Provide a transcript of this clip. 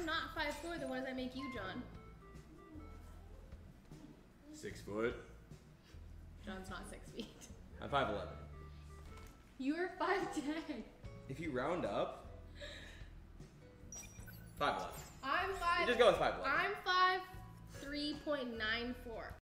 not 5'4", then what does that make you, John? 6 foot. John's not 6 feet. I'm 5'11". You're 5'10". If you round up, 5'11". I'm 5. You just go with 5'11". I'm 5'3.94".